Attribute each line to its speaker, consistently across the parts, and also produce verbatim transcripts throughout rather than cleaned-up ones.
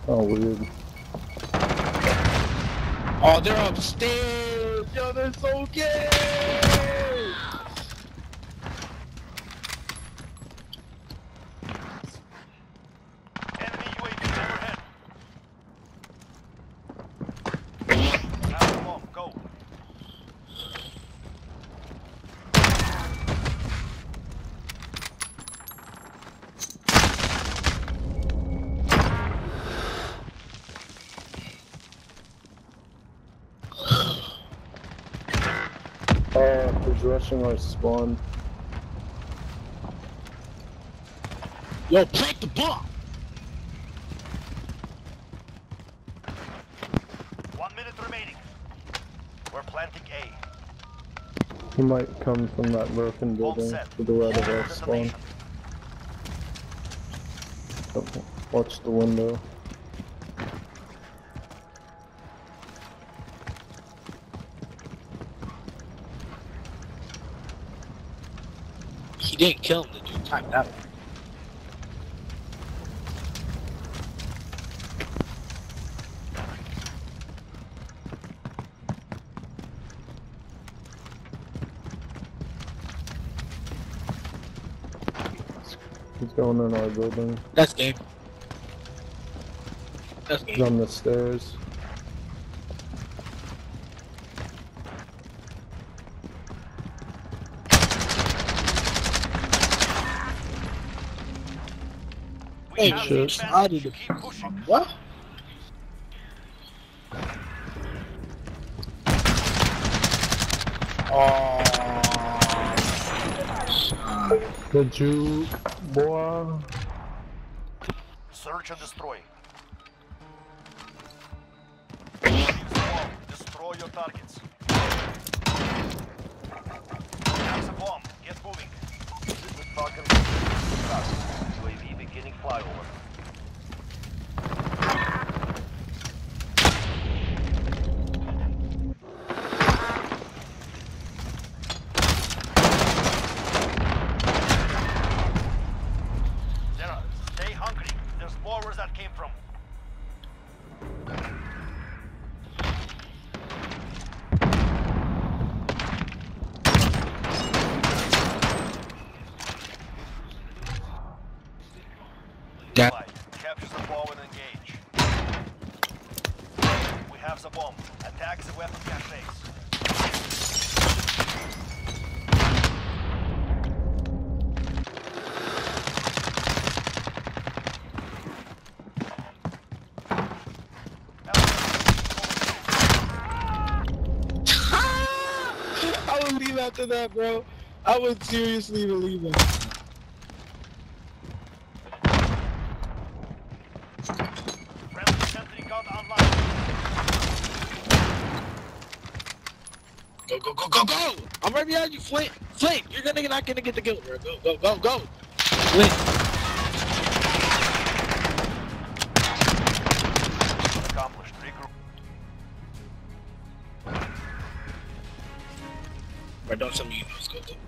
Speaker 1: Oh, weird.
Speaker 2: Oh, they're upstairs! Yo, they're so gay!
Speaker 3: Enemy U A V overhead. Have the bomb, go.
Speaker 1: Uh, he's rushing our spawn.
Speaker 2: Yo, plant the bomb!
Speaker 3: One minute remaining. We're planting A.
Speaker 1: He might come from that broken building to the right of our spawn. Okay. Watch the window.
Speaker 2: He didn't kill him, the dude timed out.
Speaker 1: He's going in our building.
Speaker 2: That's game. That's
Speaker 1: He's
Speaker 2: game.
Speaker 1: on the stairs.
Speaker 3: We
Speaker 2: Hey,
Speaker 3: have
Speaker 1: shit.
Speaker 3: the
Speaker 2: I
Speaker 3: advantage.
Speaker 2: did
Speaker 3: Keep pushing.
Speaker 2: What? Oh,
Speaker 1: The juke, boy.
Speaker 3: Search and destroy. Use the bomb. Destroy your targets. Have the bomb. Get moving. This is Falcon. U A V beginning flyover. Zera, stay hungry. There's more where that came from.
Speaker 2: that.
Speaker 3: Right. Capture the bomb and engage. We have the bomb. Attack the weapon caches.
Speaker 2: I would leave after that, bro. I would seriously believe that.
Speaker 3: Friendly sentry gun online.
Speaker 2: Go, go, go, go, go! I'm right behind you, Flint. Flint, you're gonna not gonna get the kill, bro. Go, go, go, go. Flint.
Speaker 3: Accomplished. Regroup.
Speaker 2: Bro, don't tell me you know it's good.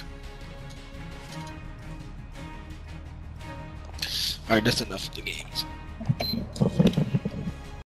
Speaker 2: Alright, that's enough of the games.